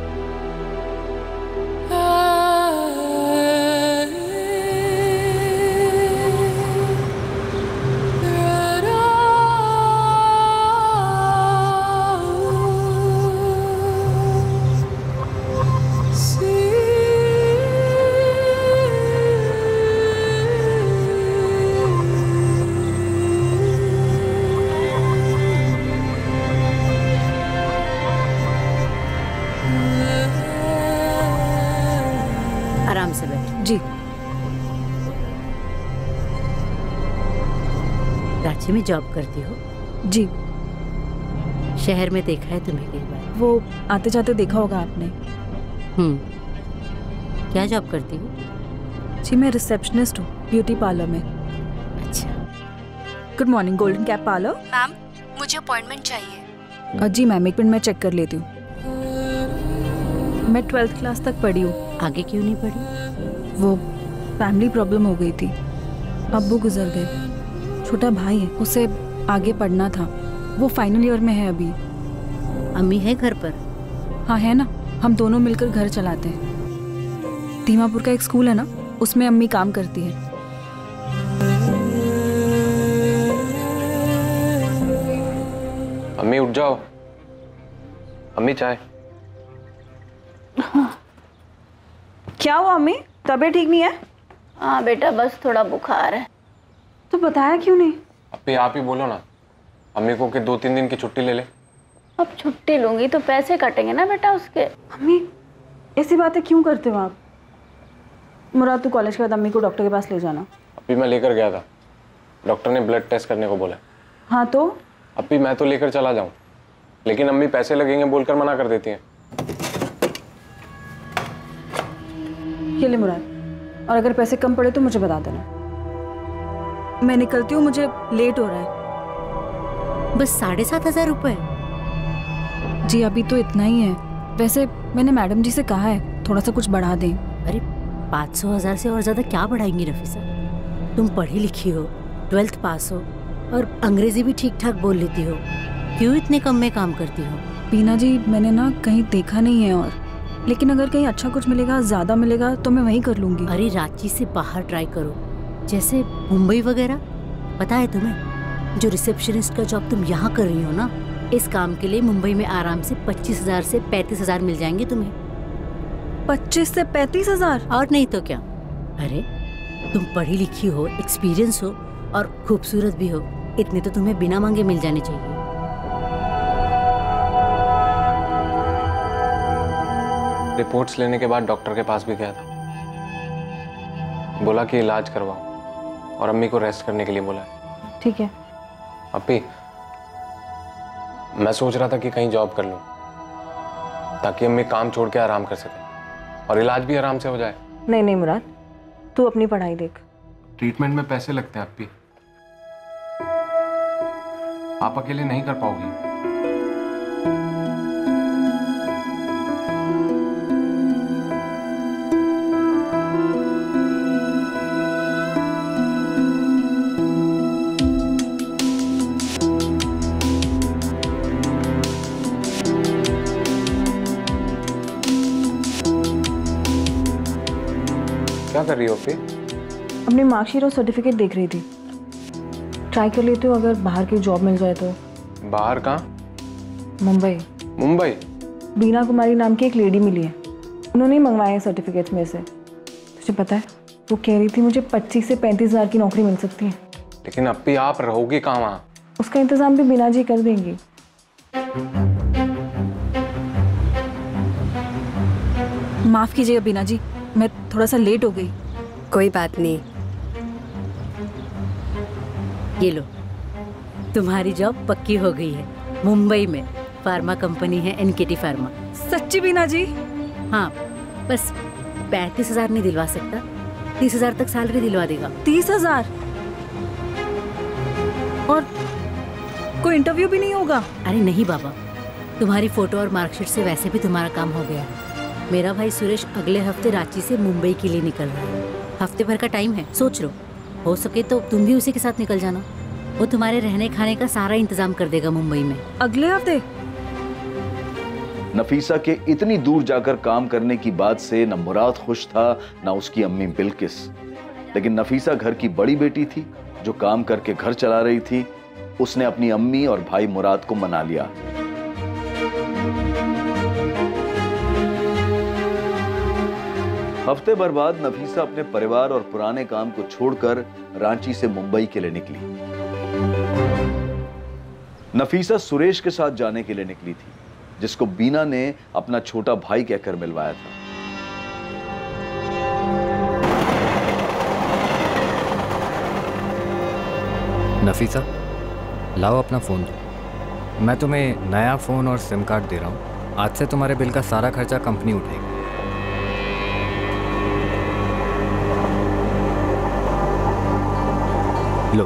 रांची में जॉब करती हो? जी। शहर में देखा है तुम्हें कई बार। वो आते जाते देखा होगा आपने। क्या जॉब करती हो? जी मैं रिसेप्शनिस्ट हूँ ब्यूटी पार्लर में। अच्छा। Good morning, golden cap parlour. Ma'am मुझे अपॉइंटमेंट चाहिए। जी मैम, एक मिनट मैं चेक कर लेती हूँ। मैं 12th क्लास तक पढ़ी हूँ। आगे क्यों नहीं पढ़ी? वो फैमिली प्रॉब्लम हो गई थी, अब्बू गुजर गए। छोटा भाई है, उसे आगे पढ़ना था, वो फाइनल ईयर में है अभी। अम्मी है घर पर? हाँ है ना, हम दोनों मिलकर घर चलाते हैं। दीमापुर का एक स्कूल है ना, उसमें अम्मी काम करती है। अम्मी उठ जाओ। अम्मी चाय। क्या हुआ अम्मी, तबीयत ठीक नहीं है? हाँ बेटा, बस थोड़ा बुखार है। तो बताया क्यों नहीं? अम्मी आप ही बोलो ना अम्मी को कि 2-3 दिन की छुट्टी ले ले। अब छुट्टी लूंगी तो पैसे कटेंगे ना बेटा उसके। अम्मी ऐसी बातें क्यों करते हो आप? मुराद, तू कॉलेज के बाद अम्मी को डॉक्टर के पास ले जाना। अभी मैं लेकर गया था, डॉक्टर ने ब्लड टेस्ट करने को बोला। हाँ तो? अभी मैं तो लेकर चला जाऊं, लेकिन अम्मी पैसे लगेंगे बोलकर मना कर देती हैं। ये ले मुराद, और अगर पैसे कम पड़े तो मुझे बता देना। मैं निकलती हूँ, मुझे लेट हो रहा है। बस 7,500 रुपए? जी अभी तो इतना ही है। वैसे मैंने मैडम जी से कहा है थोड़ा सा कुछ बढ़ा दें। अरे 500,000 से और ज्यादा क्या बढ़ाएंगी नफीसा? तुम पढ़ी लिखी हो, 12th पास हो और अंग्रेजी भी ठीक ठाक बोल लेती हो, क्यों इतने कम में काम करती हो? बीना जी मैंने ना कहीं देखा नहीं है, और लेकिन अगर कहीं अच्छा कुछ मिलेगा, ज्यादा मिलेगा तो मैं वहीं कर लूंगी। अरे रांची से बाहर ट्राई करो, जैसे मुंबई वगैरह। पता है तुम्हें, जो रिसेप्शनिस्ट का जॉब तुम यहाँ कर रही हो ना, इस काम के लिए मुंबई में आराम से 25,000 से 35,000 मिल जाएंगे तुम्हें। 25 से 35,000? और नहीं तो क्या। अरे तुम पढ़ी लिखी हो, एक्सपीरियंस हो और खूबसूरत भी हो, इतने तो तुम्हें बिना मांगे मिल जाने चाहिए। रिपोर्ट्स लेने के बाद डॉक्टर के पास भी गया था, बोला कि इलाज करवाओ और अम्मी को रेस्ट करने के लिए बोला है। ठीक है। अभी मैं सोच रहा था कि कहीं जॉब कर लूं ताकि अम्मी काम छोड़ के आराम कर सके और इलाज भी आराम से हो जाए। नहीं नहीं मुराद, तू अपनी पढ़ाई देख। ट्रीटमेंट में पैसे लगते हैं अप्पी, आप अकेले नहीं कर पाओगी। क्या कर रही हो अप्पी? अपनी मार्कशीट और सर्टिफिकेट देख रही थी। ट्राई कर लेती हूँ, अगर बाहर की जॉब मिल जाए तो। बाहर कहाँ? मुंबई। मुंबई? बीना कुमारी नाम की एक लेडी मिली है, उन्होंने ही मंगवाए हैं सर्टिफिकेट्स में से। तुझे पता है, वो कह रही थी मुझे 25 से 35,000 की नौकरी मिल सकती है। लेकिन अप्पी आप रहोगी कहाँ वहाँ? उसका इंतजाम भी बीना जी कर देंगी। माफ कीजिएगा बीना जी, मैं थोड़ा सा लेट हो गई। कोई बात नहीं। ये लो, तुम्हारी जॉब पक्की हो गई है मुंबई में। फार्मा कंपनी है NKT फार्मा। सच्ची बीना जी? हाँ, बस 35,000 नहीं दिलवा सकता, 30,000 तक सैलरी दिलवा देगा। 30,000? और कोई इंटरव्यू भी नहीं होगा? अरे नहीं बाबा, तुम्हारी फोटो और मार्कशीट से वैसे भी तुम्हारा काम हो गया है। मेरा भाई सुरेश अगले हफ्ते रांची से मुंबई के लिए निकल रहा है। हफ्ते भर का टाइम है, सोच लो, हो सके तो तुम भी उसी के साथ निकल जाना। वो तुम्हारे रहने खाने का सारा इंतजाम कर देगा मुंबई में। अगले हफ्ते? नफीसा के इतनी दूर जाकर काम करने की बात से न मुराद खुश था, न उसकी अम्मी बिल्किस। लेकिन नफीसा घर की बड़ी बेटी थी जो काम करके घर चला रही थी। उसने अपनी अम्मी और भाई मुराद को मना लिया। हफ्ते भर बाद नफीसा अपने परिवार और पुराने काम को छोड़कर रांची से मुंबई के लिए निकली। नफीसा सुरेश के साथ जाने के लिए निकली थी, जिसको बीना ने अपना छोटा भाई कहकर मिलवाया था। नफीसा, लाओ अपना फ़ोन दो। मैं तुम्हें नया फ़ोन और सिम कार्ड दे रहा हूँ। आज से तुम्हारे बिल का सारा खर्चा कंपनी उठाएगी। लो।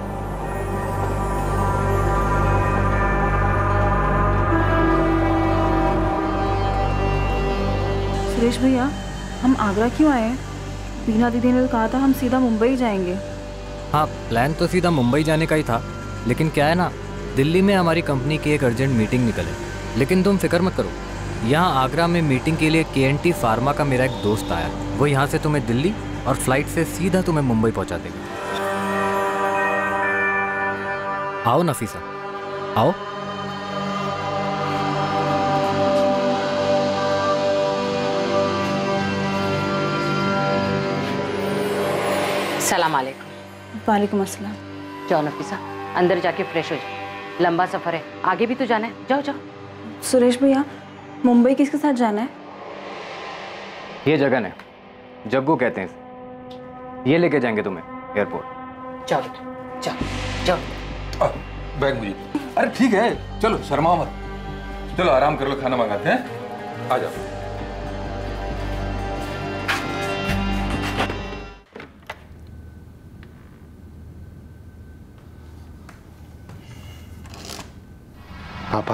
सुरेश भैया, हम आगरा क्यों आए हैं? बीना दीदी ने तो कहा था हम सीधा मुंबई जाएंगे। हाँ, प्लान तो सीधा मुंबई जाने का ही था, लेकिन क्या है ना, दिल्ली में हमारी कंपनी की एक अर्जेंट मीटिंग निकले। लेकिन तुम फिक्र मत करो, यहाँ आगरा में मीटिंग के लिए KNT फार्मा का मेरा एक दोस्त आया। वो यहाँ से तुम्हें दिल्ली और फ्लाइट से सीधा तुम्हें मुंबई पहुँचा देगा। आओ नफीसा, आओ। सलाम अलैकुम। वालेकुम अस्सलाम। जाओ नफीसा, अंदर जाके फ्रेश हो जाओ। लंबा सफर है, आगे भी तो जाना है। जाओ जाओ। सुरेश भैया, मुंबई किसके साथ जाना है? ये जगह है, जग्गू कहते हैं इसे। ये लेके जाएंगे तुम्हें एयरपोर्ट। जाओ जाओ जाओ। बैग मुझे। अरे ठीक है, चलो शर्मा मत। चलो आराम कर लो, खाना मंगाते हैं। आ जाओ। पापा,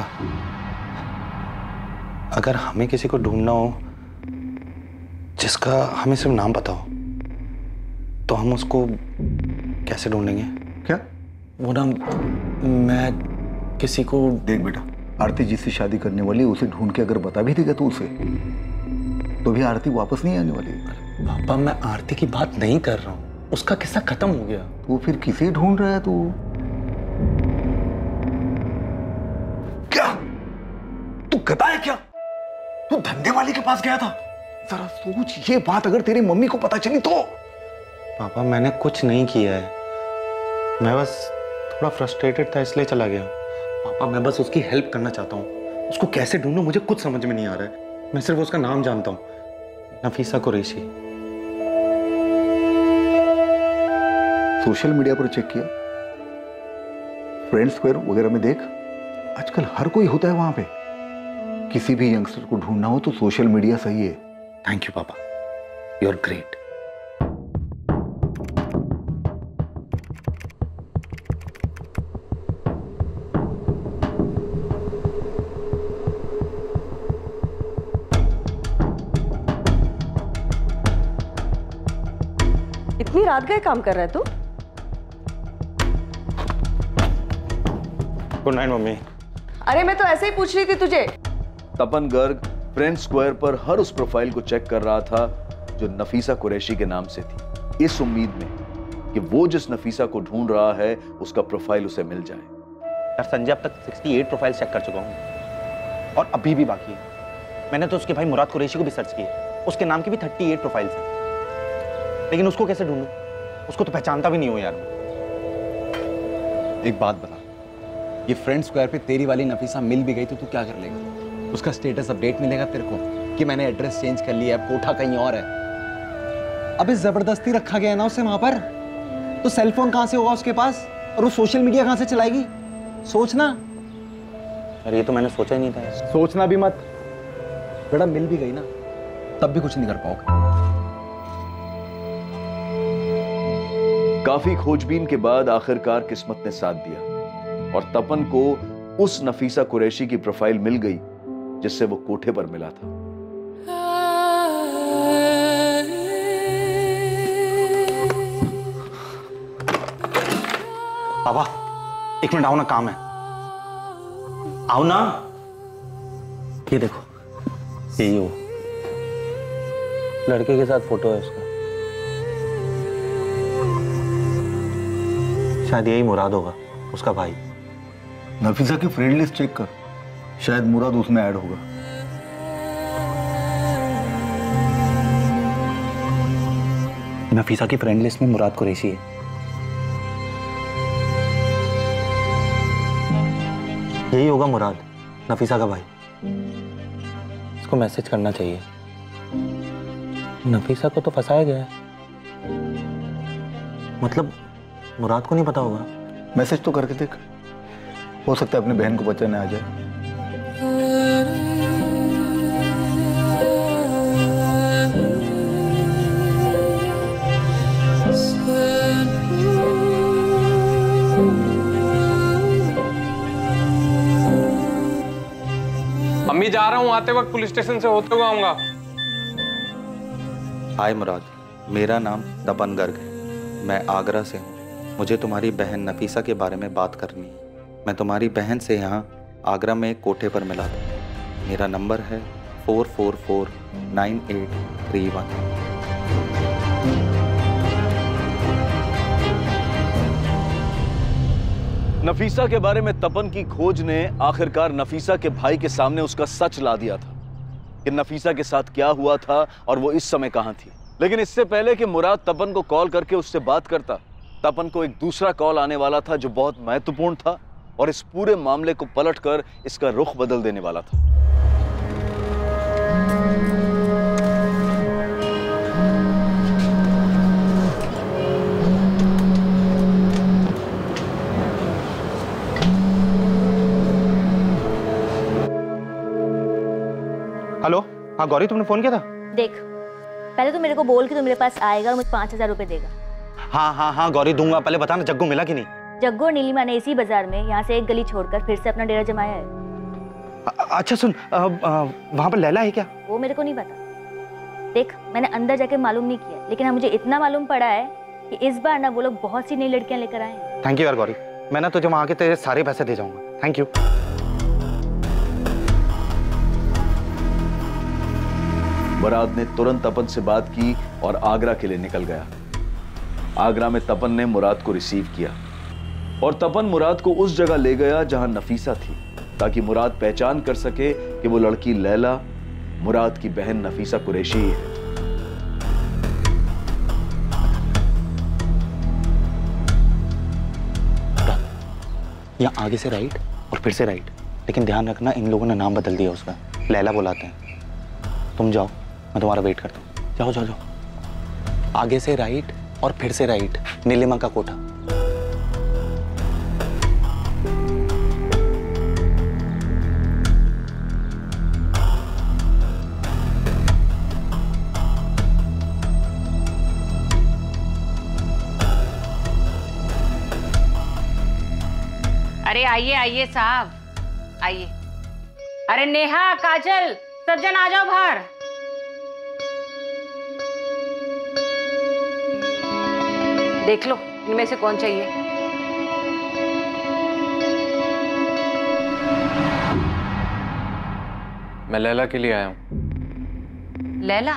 अगर हमें किसी को ढूंढना हो जिसका हमें सिर्फ नाम पता हो, तो हम उसको कैसे ढूंढेंगे? क्या? वो ना, मैं किसी को... देख बेटा, आरती जिससे शादी करने वाली है उसे ढूंढ के अगर बता भी देगा तो उसे, तो भी आरती वापस नहीं आने वाली है। पापा, मैं आरती की बात नहीं कर रहा हूँ, उसका किस्सा खत्म हो गया। तो फिर किसे ढूंढ रहा है तू? क्या तू गधा है क्या? तू धंधे वाले के पास गया था? जरा सोच, ये बात अगर तेरी मम्मी को पता चली तो? पापा, मैंने कुछ नहीं किया है, मैं बस थोड़ा फ्रस्ट्रेटेड था इसलिए चला गया। पापा, मैं बस उसकी हेल्प करना चाहता हूँ। उसको कैसे ढूंढूं मुझे कुछ समझ में नहीं आ रहा है। मैं सिर्फ उसका नाम जानता हूँ, नफीसा कुरैशी। सोशल मीडिया पर चेक किया? फ्रेंड स्क्वायर वगैरह में देख, आजकल हर कोई होता है वहां पे। किसी भी यंगस्टर को ढूंढना हो तो सोशल मीडिया सही है। थैंक यू पापा, यू आर ग्रेट। इतनी रात गए काम कर रहा है तू? गुड नाइट मम्मी। अरे मैं तो ऐसे ही पूछ रही थी तुझे। तपन गर्ग फ्रेंड स्क्वायर पर हर उस प्रोफाइल को चेक कर रहा था जो नफीसा कुरैशी के नाम से थी, इस उम्मीद में कि वो जिस नफीसा को ढूंढ रहा है उसका प्रोफाइल उसे मिल जाए। यार संजय, अब तक 68 प्रोफाइल चेक कर चुका हूँ और अभी भी बाकी है। मैंने तो उसके भाई मुराद कुरैशी को भी सर्च किया, उसके नाम की भी 38 प्रोफाइल्स हैं, लेकिन उसको कैसे ढूंढूं? उसको तो पहचानता भी नहीं हूं यार। एक बात बता, ये फ्रेंड स्क्वायर पे तेरी वाली नफीसा मिल भी गई तो तू क्या कर लेगा? उसका स्टेटस अपडेट मिलेगा तेरे को कि मैंने एड्रेस चेंज कर लिया, कोठा कहीं और है। अबे जबरदस्ती रखा गया ना उसे वहां पर, तो सेल फोन कहां से होगा उसके पास और वो सोशल मीडिया कहां से चलाएगी? सोचना। अरे ये तो मैंने सोचा ही नहीं था। सोचना भी मत बेटा, मिल भी गई ना तब भी कुछ नहीं कर पाओगे। काफी खोजबीन के बाद आखिरकार किस्मत ने साथ दिया और तपन को उस नफीसा कुरैशी की प्रोफाइल मिल गई जिससे वो कोठे पर मिला था। पापा, एक मिनट आओ ना, काम है। आओ ना। ये देखो, यही हो लड़के के साथ फोटो है उसका। शायद यही मुराद होगा, उसका भाई। नफीसा की फ्रेंड लिस्ट चेक कर, शायद मुराद उसमें ऐड होगा। नफीसा की फ्रेंड लिस्ट में मुराद कुरैशी है। यही होगा मुराद, नफीसा का भाई। इसको मैसेज करना चाहिए। नफीसा को तो फंसाया गया है, मतलब मुराद को नहीं पता होगा। मैसेज तो करके देख, हो सकता है अपनी बहन को बचाने आ जाए। अम्मी जा रहा हूँ, आते वक्त पुलिस स्टेशन से होते हुए आऊंगा। हाय मुराद, मेरा नाम तपन गर्ग है, मैं आगरा से हूँ। मुझे तुम्हारी बहन नफीसा के बारे में बात करनी है। मैं तुम्हारी बहन से यहाँ आगरा में एक कोठे पर मिला था। मेरा नंबर है 4449831। नफीसा के बारे में तपन की खोज ने आखिरकार नफीसा के भाई के सामने उसका सच ला दिया था कि नफीसा के साथ क्या हुआ था और वो इस समय कहां थी। लेकिन इससे पहले कि मुराद तपन को कॉल करके उससे बात करता, तपन को एक दूसरा कॉल आने वाला था जो बहुत महत्वपूर्ण था और इस पूरे मामले को पलटकर इसका रुख बदल देने वाला था। हेलो, हाँ गौरी, तुमने फोन किया था? देख, पहले तो मेरे को बोल कि तू मेरे पास आएगा और मुझे 5000 रुपए देगा। हाँ गौरी, दूंगा। पहले बताना जग्गू मिला कि नहीं? जग्गू और नीलिमा ने इसी बाजार में यहाँ से एक गली छोड़कर फिर से अपना डेरा जमाया है। अच्छा सुन, वहाँ पर लैला है क्या? वो मेरे को नहीं पता। देख, मैंने अंदर जाके मालूम नहीं किया, लेकिन हाँ मुझे इतना मालूम पड़ा है कि इस बार ना वो लोग बहुत सी नई लड़कियां लेकर आए हैं। थैंक यू यार गौरी, मैं ना तुझे वहाँ आके तेरे सारे पैसे दे जाऊंगा। Thank you. मुराद ने तुरंत तपन से बात की और आगरा के लिए निकल गया। आगरा में तपन ने मुराद को रिसीव किया और तपन मुराद को उस जगह ले गया जहां नफीसा थी, ताकि मुराद पहचान कर सके कि वो लड़की लैला मुराद की बहन नफीसा कुरैशी है। यहाँ आगे से राइट और फिर से राइट, लेकिन ध्यान रखना इन लोगों ने नाम बदल दिया उसका, लैला बुलाते हैं। तुम जाओ, मैं तुम्हारा वेट करता हूँ। जाओ जाओ जाओ। आगे से राइट और फिर से राइट, नीलिमा का कोठा। अरे आइए आइए साहब, आइए। अरे नेहा, काजल, सब जन आ जाओ बाहर। देख लो इनमें से कौन चाहिए। मैं लैला के लिए आया हूँ। लैला?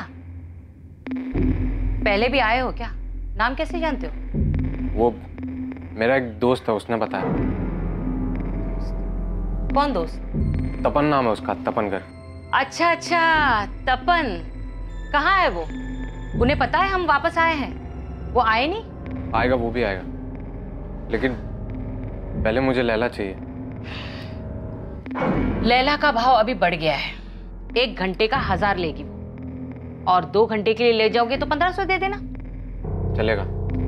पहले भी आए हो क्या? नाम कैसे जानते हो? वो मेरा एक दोस्त है, उसने बताया। कौन दोस्त? तपन नाम है उसका, तपन कर। अच्छा अच्छा, तपन। कहाँ है वो? उन्हें पता है हम वापस आए हैं? वो आए नहीं? आएगा, वो भी आएगा, लेकिन पहले मुझे लैला चाहिए। लैला का भाव अभी बढ़ गया है। 1 घंटे का 1000 लेगी वो, और 2 घंटे के लिए ले जाओगे तो 1500 दे देना। चलेगा।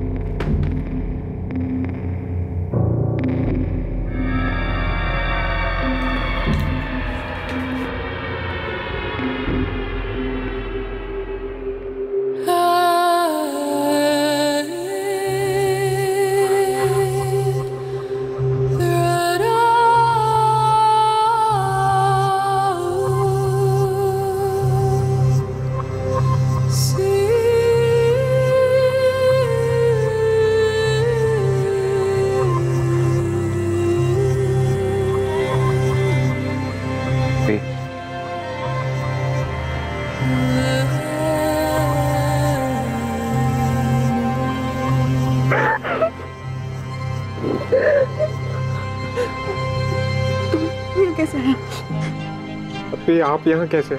कैसे हैं? अभी आप यहाँ कैसे?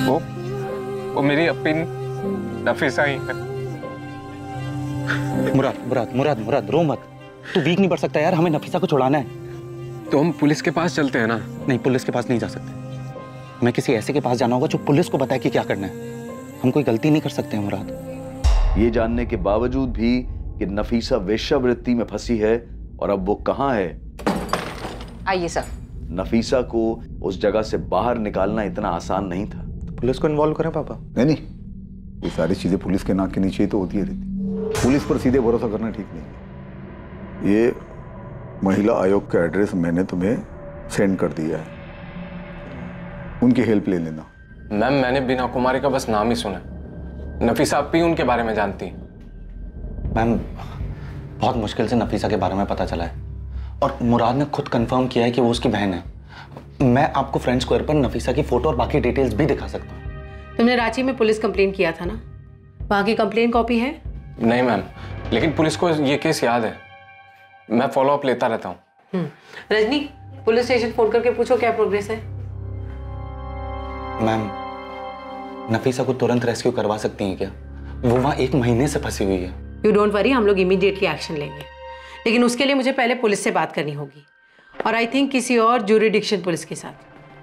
वो मेरी अपनी नफीसा ही है। मुराद मुराद मुराद मुराद रो मत, तू वीक नहीं पड़ सकता यार, हमें नफीसा को छुड़ाना है। तो हम पुलिस के पास चलते हैं ना? नहीं, पुलिस के पास नहीं जा सकते, हमें किसी ऐसे के पास जाना होगा जो पुलिस को बताए कि क्या करना है। हम कोई गलती नहीं कर सकते हैं मुराद। ये जानने के बावजूद भी कि नफीसा वेश्यावृत्ति में फंसी है और अब वो कहाँ है। आइए सर। नफीसा को उस जगह से बाहर निकालना इतना आसान नहीं था। तो पुलिस को इन्वॉल्व करें पापा? नहीं, ये सारी चीजें पुलिस के नाक के नीचे ही तो होती रहती। पुलिस पर सीधे भरोसा करना ठीक नहीं है। ये महिला आयोग का एड्रेस मैंने तुम्हें सेंड कर दिया है, उनकी हेल्प ले लेना। मैम, मैंने बीना कुमारी का बस नाम ही सुना, नफीसा अब भी उनके बारे में जानती है। मैम, बहुत मुश्किल से नफीसा के बारे में पता चला है और मुराद ने खुद कंफर्म किया है कि वो उसकी बहन है। मैं आपको फ्रेंड स्क्वायर पर नफीसा की फोटो और बाकी डिटेल्स भी दिखा सकता हूँ। तुमने रांची में पुलिस कंप्लेन किया था ना, वहाँ की कंप्लेन कॉपी है? नहीं मैम, लेकिन पुलिस को ये केस याद है, मैं फॉलो अप लेता रहता हूँ। रजनी, पुलिस स्टेशन फोन करके पूछो क्या प्रोग्रेस है। मैम, नफीसा को तुरंत रेस्क्यू करवा सकती हैं क्या? वो वहाँ 1 महीने से फंसी हुई है। यू डोंट वरी, हम लोग इमीडिएटली एक्शन लेंगे, लेकिन उसके लिए मुझे पहले पुलिस से बात करनी होगी, और आई थिंक किसी और ज्यूरिडिक्शन पुलिस के साथ।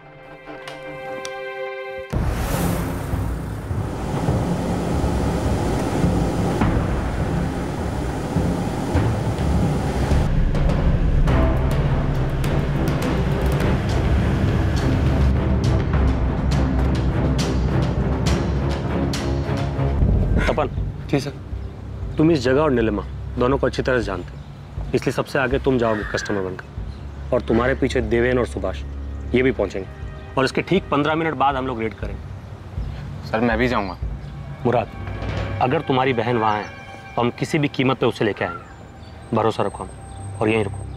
तपन। जी सर। तुम इस जगह और नीलिमा दोनों को अच्छी तरह से जानते हो, इसलिए सबसे आगे तुम जाओगे कस्टमर बनकर, और तुम्हारे पीछे देवेन और सुभाष ये भी पहुंचेंगे, और इसके ठीक 15 मिनट बाद हम लोग रेड करेंगे। सर मैं भी जाऊंगा। मुराद, अगर तुम्हारी बहन वहाँ है तो हम किसी भी कीमत पे उसे लेके आएंगे, भरोसा रखो हम, और यहीं रुको।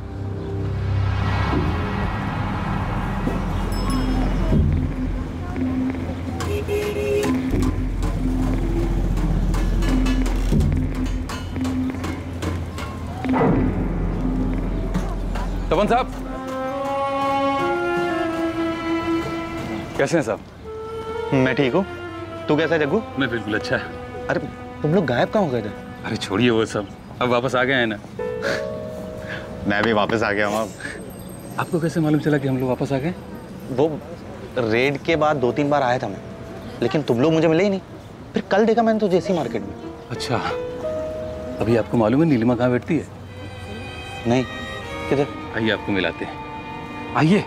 तपन साहब, कैसे हैं साहब? मैं ठीक हूँ, तू कैसा है जग्गू? मैं बिल्कुल अच्छा है। अरे तुम लोग गायब कहाँ हो गए थे? अरे छोड़िए वो सब, अब वापस आ गए हैं ना। मैं भी वापस आ गया हूँ। आपको कैसे मालूम चला कि हम लोग वापस आ गए? वो रेड के बाद 2-3 बार आया था मैं, लेकिन तुम लोग मुझे मिले ही नहीं। फिर कल देखा मैंने तो जेसी मार्केट में। अच्छा, अभी आपको मालूम है नीलिमा कहाँ बैठती है? नहीं, किधर? आइए आपको मिलाते हैं, आइए।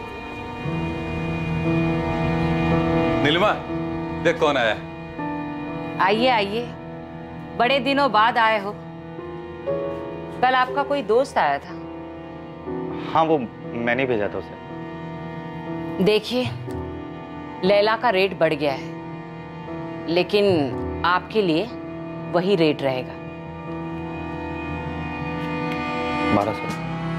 नीलिमा, देख कौन आया है। आइए आइए, बड़े दिनों बाद आए हो। कल आपका कोई दोस्त आया था। हाँ, वो मैंने भेजा था उसे। देखिए, लैला का रेट बढ़ गया है, लेकिन आपके लिए वही रेट रहेगा। 1200।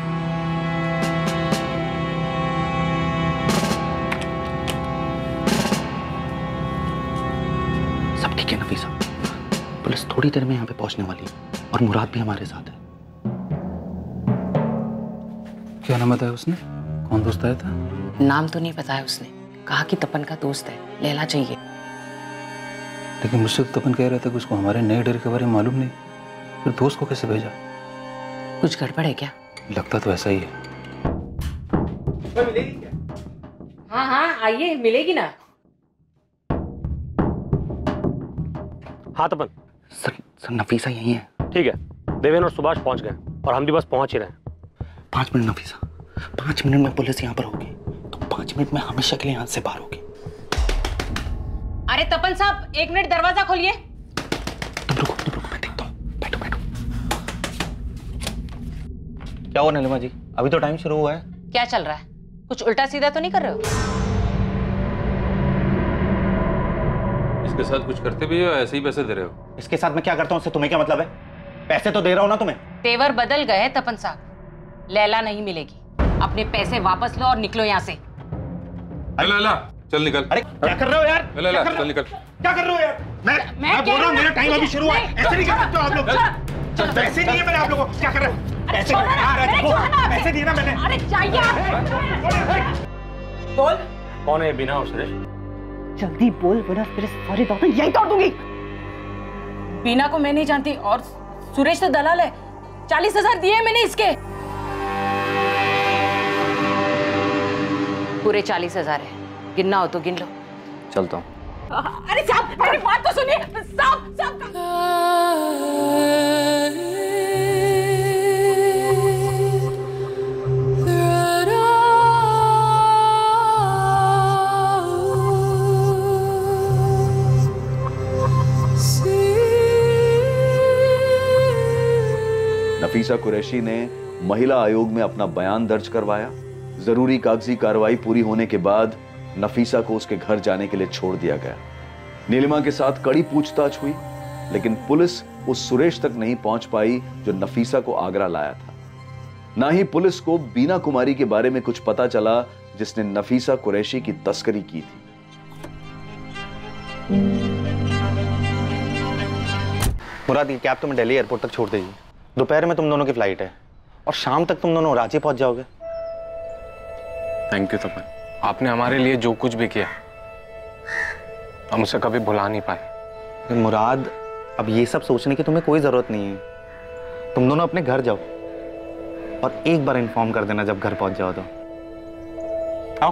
सब ठीक है नफीसा, पुलिस थोड़ी देर में यहाँ पे पहुंचने वाली है, और मुराद भी हमारे साथ है। क्या नाम बताया उसने? कौन दोस्त आया था? नाम तो नहीं बताया उसने, कहा कि तपन का दोस्त है, लैला चाहिए। लेकिन मुझसे तो तपन कह रहा था कि उसको हमारे नए डर के बारे में मालूम नहीं, फिर दोस्त को कैसे भेजा? कुछ गड़बड़ है क्या? लगता तो ऐसा ही है। मिलेगी क्या? हाँ हाँ आइए, मिलेगी ना। हाँ तपन। सर नफीसा यही है। ठीक है, देवेन और सुभाष पहुंच गए और हम भी बस पहुंच ही रहे हैं। 5 मिनट नफीसा, 5 मिनट में पुलिस यहाँ पर होगी, तो 5 मिनट में हमेशा के लिए यहाँ से बाहर होगी। अरे तपन साहब, 1 मिनट दरवाजा खोलिए। तुम रुको, मैं देखता हूँ। बैठो बैठो। क्या हुआ नीलिमा जी, अभी तो टाइम शुरू हुआ है। क्या चल रहा है? कुछ उल्टा सीधा तो नहीं कर रहे हो? इसके साथ कुछ करते भी हो, ऐसे ही पैसे दे रहे हो? इसके साथ मैं क्या करता हूँ उससे तुम्हें क्या मतलब है? पैसे तो दे रहा हूँ ना तुम्हें। तेवर बदल गए तपन साहब, लैला नहीं मिलेगी। अपने पैसे वापस लो और निकलो यहाँ से। लैला, चल निकल। अरे क्या कर रहे हो यार? लैला, चल निकल। क्या कर रहे हो यार? मैं बोल रहा हूँ, मेरा टाइम अभी शुरू हुआ है। ऐसे नहीं कर सकते हो आप लोग। पैसे नहीं है मैंने आप लोगों को। क्या कर रहे हो? पैसे पैसे दिए ना मैंने। अरे चाहिए। बोल। कौन है बिना और सुरेश? जल्दी बोल वरना तेरे सारे दांत यहीं तोड़ दूंगी। बीना को मैं नहीं जानती और सुरेश तो दलाल है। 40,000 दिए मैंने इसके। पूरे 40,000 है, गिनना हो तो गिन लो। चलता हूँ। अरे साहब मेरी बात तो सुनिए। साहब नफीसा कुरैशी ने महिला आयोग में अपना बयान दर्ज करवाया। जरूरी कागजी कार्रवाई पूरी होने के बाद नफीसा को उसके घर जाने के लिए छोड़ दिया गया। नीलिमा के साथ कड़ी पूछताछ हुई, लेकिन पुलिस उस सुरेश तक नहीं पहुंच पाई जो नफीसा को आगरा लाया था। ना ही पुलिस को बीना कुमारी के बारे में कुछ पता चला जिसने नफीसा कुरैशी की तस्करी की थी। मुराद, ये कैब तुम्हें दिल्ली एयरपोर्ट तक छोड़ दीजिए। दोपहर में तुम दोनों की फ्लाइट है और शाम तक तुम दोनों रांची पहुंच जाओगे। थैंक यू तपन, आपने हमारे लिए जो कुछ भी किया हम उसे कभी भुला नहीं पाए। मुराद, अब ये सब सोचने की तुम्हें कोई जरूरत नहीं है। तुम दोनों अपने घर जाओ और एक बार इन्फॉर्म कर देना जब घर पहुंच जाओ तो। आओ।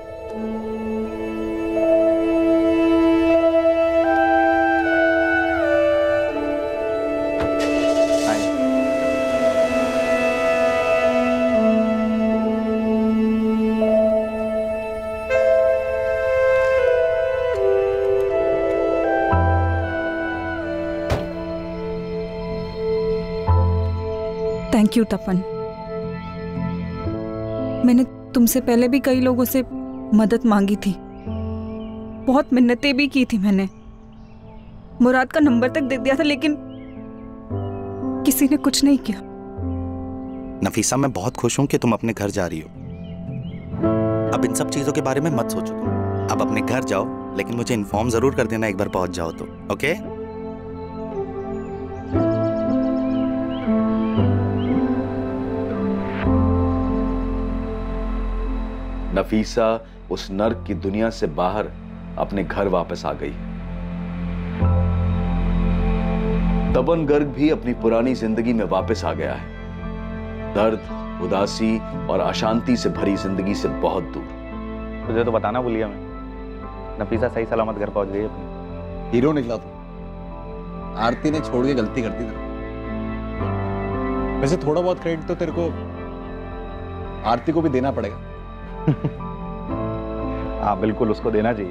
Thank you Tapan. मैंने तुमसे पहले भी कई लोगों से मदद मांगी थी, बहुत मिन्नतें भी की थी मैंने। मुराद का नंबर तक दे दिया था लेकिन किसी ने कुछ नहीं किया। नफीसा, मैं बहुत खुश हूं कि तुम अपने घर जा रही हो। अब इन सब चीजों के बारे में मत सोचो तुम। अब अपने घर जाओ, लेकिन मुझे इन्फॉर्म जरूर कर देना एक बार पहुंच जाओ तो, ओके? नफीसा उस नर्क की दुनिया से बाहर अपने घर वापस आ गई। तपन गर्ग भी अपनी पुरानी जिंदगी में वापस आ गया है, दर्द, उदासी और अशांति से भरी जिंदगी से बहुत दूर। तुझे तो बताना भूल गया मैं, नफीसा सही सलामत घर पहुंच गई अपनी। हीरो निकला तू। आरती ने छोड़ के गलती कर दी तेरे। वैसे थोड़ा बहुत क्रेडिट तो तेरे को आरती को भी देना पड़ेगा। हाँ बिल्कुल, उसको देना चाहिए।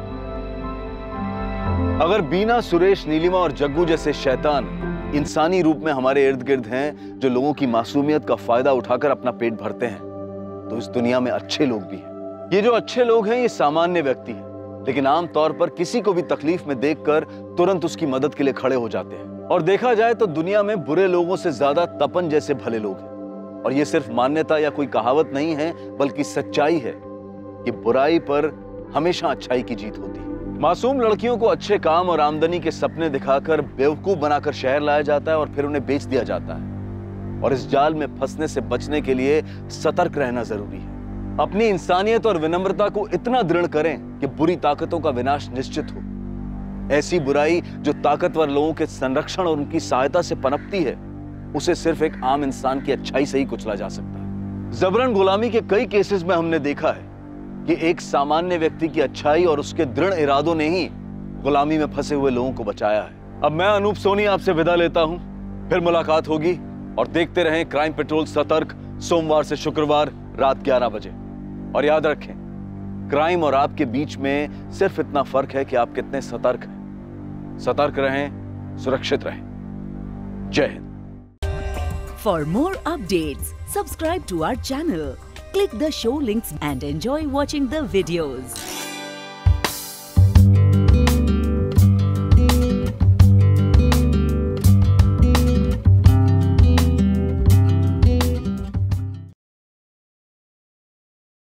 अगर बीना, सुरेश, नीलिमा और जग्गू जैसे शैतान इंसानी रूप में हमारे इर्द गिर्द हैं जो लोगों की मासूमियत का फायदा उठाकर अपना पेट भरते हैं, तो इस दुनिया में अच्छे लोग भी हैं। ये जो अच्छे लोग हैं ये सामान्य व्यक्ति हैं, लेकिन आमतौर पर किसी को भी तकलीफ में देखकर तुरंत उसकी मदद के लिए खड़े हो जाते हैं। और देखा जाए तो दुनिया में बुरे लोगों से ज्यादा तपन जैसे भले लोग हैं। और ये सिर्फ मान्यता या कोई कहावत नहीं है, बल्कि सच्चाई है कि बुराई पर हमेशा अच्छाई की जीत होती है। मासूम लड़कियों को अच्छे काम और आमदनी के सपने दिखाकर बेवकूफ बनाकर शहर लाया जाता है और फिर उन्हें बेच दिया जाता है। और इस जाल में फंसने से बचने के लिए सतर्क रहना जरूरी है। अपनी इंसानियत और विनम्रता को इतना दृढ़ करें कि बुरी ताकतों का विनाश निश्चित हो। ऐसी बुराई जो ताकतवर लोगों के संरक्षण और उनकी सहायता से पनपती है, उसे सिर्फ एक आम इंसान की अच्छाई से ही कुचला जा सकता है। जबरन गुलामी के कई केसेस में हमने देखा है कि एक सामान्य व्यक्ति की अच्छाई और उसके दृढ़ इरादों ने ही गुलामी में फंसे हुए लोगों को बचाया है। अब मैं अनूप सोनी आपसे विदा लेता हूं, फिर मुलाकात होगी। और देखते रहें क्राइम पेट्रोल सतर्क, सोमवार से शुक्रवार रात 11 बजे। और याद रखें, क्राइम और आपके बीच में सिर्फ इतना फर्क है कि आप कितने सतर्क हैं। सतर्क रहें, सुरक्षित रहें। जय Hind. For more updates, subscribe to our channel, click the show links and enjoy watching the videos.